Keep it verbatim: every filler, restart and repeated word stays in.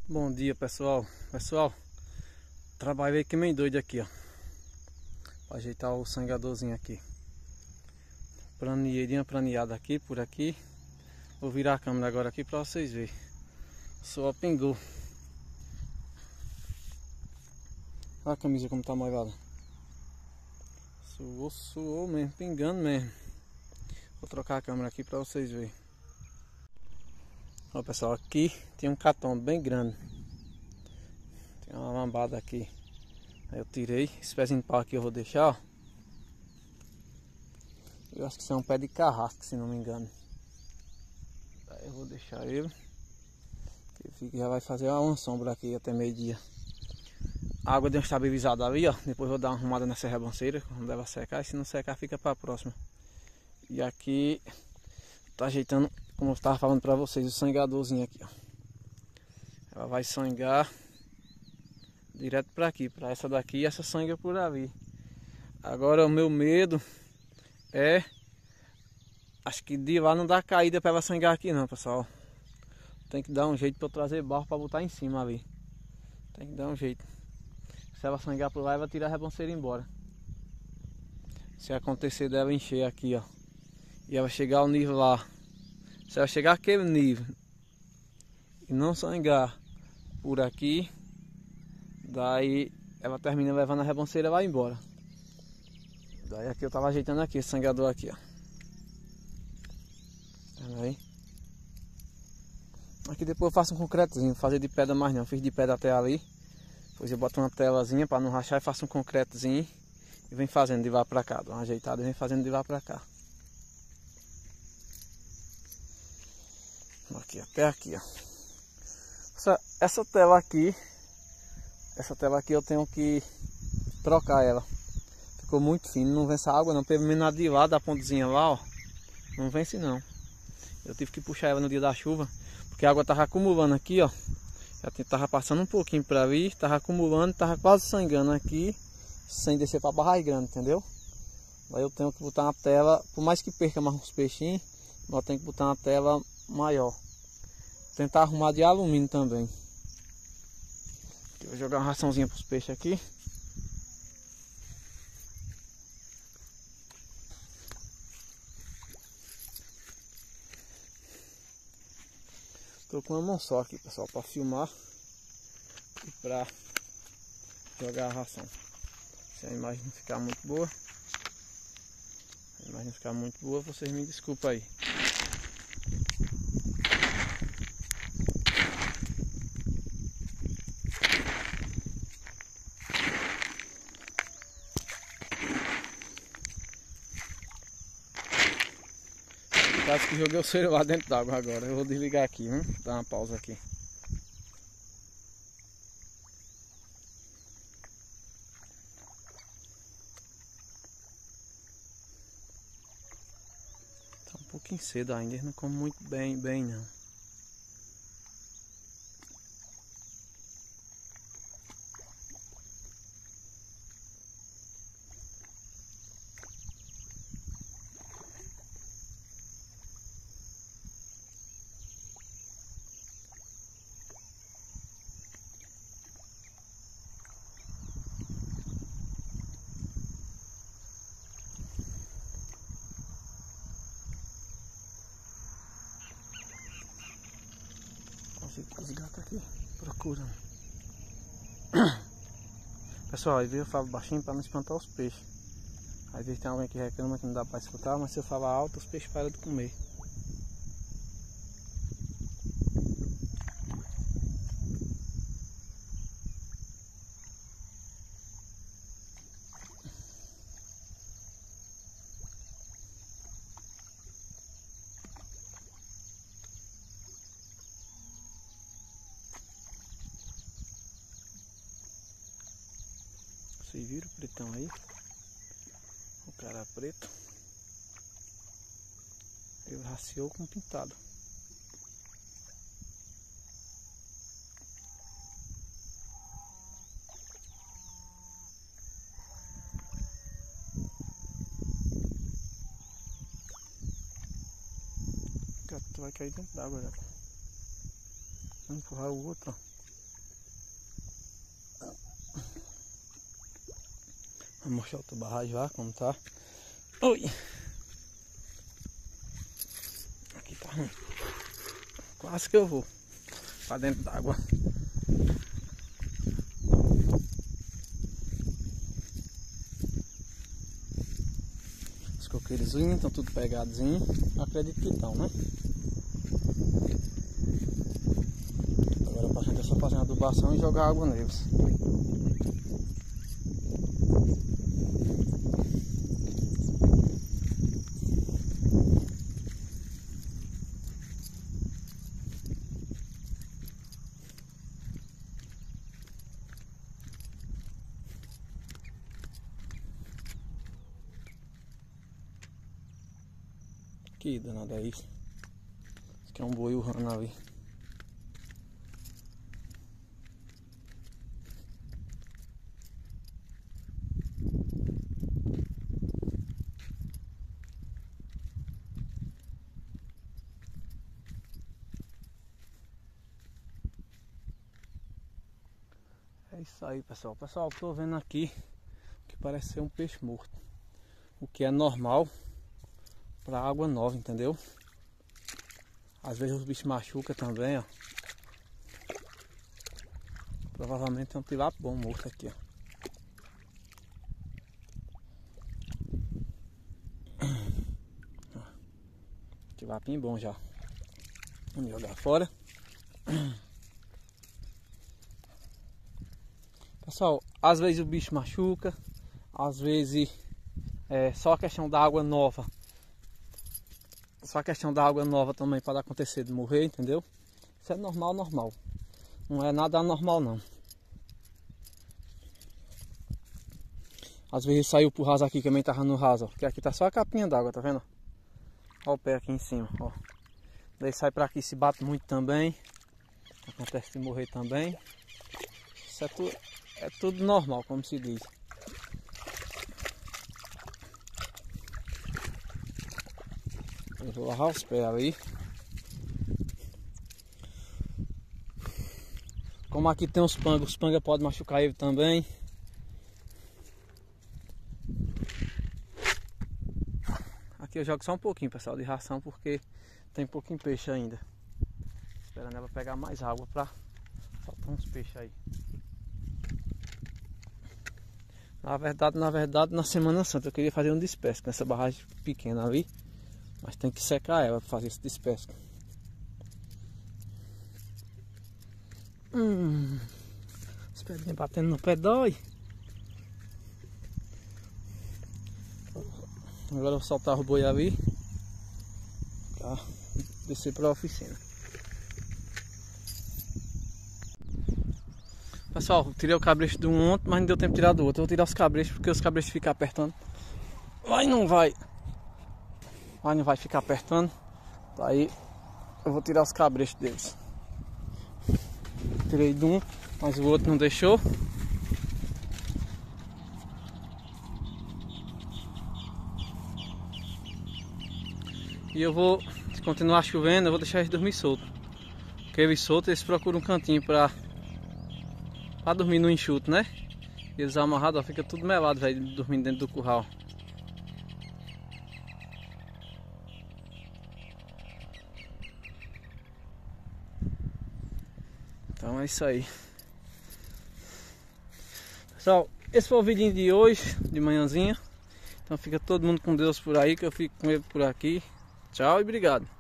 Bom dia, pessoal. Pessoal, trabalhei que nem doido aqui, ó, pra ajeitar o sangadorzinho aqui. Planeei uma planeada aqui, por aqui. Vou virar a câmera agora aqui pra vocês verem. Só pingou. Olha a camisa como tá molhada. Suou, suou mesmo, pingando mesmo. Vou trocar a câmera aqui pra vocês verem. Ó, pessoal, aqui tem um catombo bem grande. Tem uma lambada aqui. Aí eu tirei. Esse pezinho de pau aqui eu vou deixar, ó. Eu acho que isso é um pé de carrasco, se não me engano. Aí eu vou deixar ele. Ele já vai fazer uma sombra aqui até meio-dia. A água deu uma estabilizada ali, ó. Depois eu vou dar uma arrumada nessa rebanceira. Não deve secar. E se não secar, fica pra próxima. E aqui tá ajeitando, como eu estava falando pra vocês, o sangadorzinho aqui, ó. Ela vai sangar direto pra aqui, pra essa daqui, e essa sangue por ali. Agora o meu medo é, acho que de lá não dá caída pra ela sangar aqui não, pessoal. Tem que dar um jeito pra eu trazer barro pra botar em cima ali. Tem que dar um jeito. Se ela sangar por lá, ela vai tirar a rebanceira embora. Se acontecer dela encher aqui, ó, e ela chegar ao nível lá, se ela chegar àquele nível e não sangar por aqui, daí ela termina levando a rebanceira lá embora. Daí aqui eu tava ajeitando aqui esse sangador aqui, ó. Tá aí? Aqui depois eu faço um concretozinho, não vou fazer de pedra mais não. Fiz de pedra até ali. Depois eu boto uma telazinha para não rachar e faço um concretozinho e vem fazendo de lá pra cá. Dou uma ajeitada e vem fazendo de lá pra cá. Aqui, até aqui, ó. Essa, essa tela aqui, essa tela aqui eu tenho que trocar ela. Ficou muito fino, não vence a água não. Pelo menos de lá, da pontezinha lá, ó, não vence não. Eu tive que puxar ela no dia da chuva, porque a água tava acumulando aqui, ó. Já tava passando um pouquinho para ali, tava acumulando, tava quase sangando aqui, sem descer para barragem grande, entendeu? Aí eu tenho que botar uma tela, por mais que perca mais uns peixinhos, eu tenho que botar uma tela maior. Tentar arrumar de alumínio também. Eu vou jogar uma raçãozinha para os peixes aqui. Estou com uma mão só aqui, pessoal, para filmar e para jogar a ração. Se a imagem não ficar muito boa, a imagem não ficar muito boa, vocês me desculpem aí. Quase que joguei o celular dentro d'água agora. Eu vou desligar aqui, hein? Dar uma pausa aqui. Tá um pouquinho cedo ainda, eles não comem muito bem, bem não. Os gatos aqui procurando. Pessoal, às vezes eu falo baixinho para não espantar os peixes. Às vezes tem alguém que reclama que não dá para escutar, mas se eu falar alto, os peixes param de comer. Vocês viram o pretão aí? O cara preto. Ele raciou com pintado. O gato vai cair dentro d'água, gato. Vamos empurrar o outro, ó. Vou mostrar outra barragem lá, como tá. Oi! Aqui tá ruim. Quase que eu vou pra dentro d'água. Os coqueirozinhos estão tudo pegadinho. Acredito que estão, né? Agora pra gente é só fazer uma adubação e jogar água neles. Que danado é isso? Isso aqui é um boi urrando ali. É isso aí, pessoal. Pessoal, tô vendo aqui que parece ser um peixe morto. O que é normal para água nova, entendeu? Às vezes os bichos machucam também, ó. Provavelmente é um tilápia bom morto aqui, ó. Tilapinho bom já. Vamos jogar fora. Pessoal, às vezes o bicho machuca, às vezes é só a questão da água nova. Só a questão da água nova também pode acontecer de morrer, entendeu? Isso é normal, normal. Não é nada anormal não. Às vezes saiu pro raso aqui, que também tava no raso, ó. Porque aqui tá só a capinha d'água, tá vendo? Olha o pé aqui em cima, ó. Daí sai pra aqui, se bate muito também. Acontece de morrer também. Isso é tudo, é tudo normal, como se diz. Eu vou lavar os pés ali. Como aqui tem os pangas, os pangas podem machucar ele também. Aqui eu jogo só um pouquinho, pessoal, de ração, porque tem pouquinho peixe ainda. Esperando ela pegar mais água pra soltar uns peixes aí. Na verdade, na verdade, na Semana Santa eu queria fazer um despesca nessa barragem pequena ali. Mas tem que secar ela para fazer esse despesca. Hum, as pedrinhas batendo no pé dói. Agora eu vou soltar o boi ali. Tá? Descer para a oficina. Pessoal, tirei o cabresto de um ontem, mas não deu tempo de tirar do outro. Eu vou tirar os cabrestos porque os cabrestos ficam apertando. Vai, não vai. Vai, não vai ficar apertando. Aí eu vou tirar os cabrestos deles. Tirei de um, mas o outro não deixou. E eu vou, se continuar chovendo, eu vou deixar eles dormir solto. Porque eles soltos, eles procuram um cantinho pra, pra dormir no enxuto, né? Eles amarrados, ó, fica tudo melado, velho, dormindo dentro do curral. Então é isso aí. Pessoal, esse foi o vídeo de hoje, de manhãzinha. Então fica todo mundo com Deus por aí, que eu fico com ele por aqui. Tchau e obrigado.